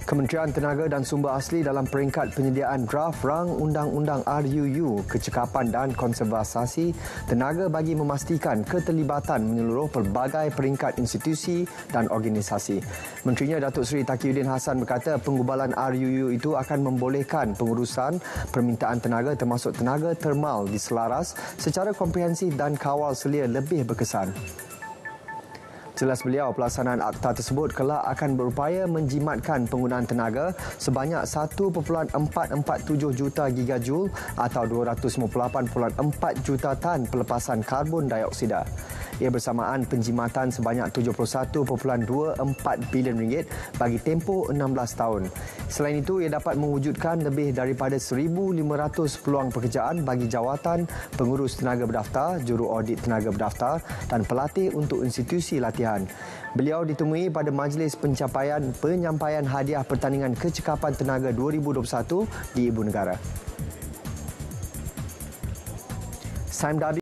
Kementerian Tenaga dan Sumber Asli dalam peringkat penyediaan draft rang Undang-Undang RUU Kecekapan dan Konservasi Tenaga bagi memastikan keterlibatan menyeluruh pelbagai peringkat institusi dan organisasi. Menterinya Datuk Seri Taqiyuddin Hassan berkata penggubalan RUU itu akan membolehkan pengurusan permintaan tenaga termasuk tenaga termal diselaras secara komprehensif dan kawal selia lebih berkesan. Jelas beliau, pelaksanaan akta tersebut kelak akan berupaya menjimatkan penggunaan tenaga sebanyak 1.447 juta gigajoule atau 258.4 juta tan pelepasan karbon dioksida. Ia bersamaan penjimatan sebanyak 71.24 bilion ringgit bagi tempoh 16 tahun. Selain itu, ia dapat mewujudkan lebih daripada 1,500 peluang pekerjaan bagi jawatan pengurus tenaga berdaftar, juru audit tenaga berdaftar dan pelatih untuk institusi latihan. Beliau ditemui pada Majlis Penyampaian Hadiah Pertandingan Kecekapan Tenaga 2021 di Ibu Negara. Saim Dardi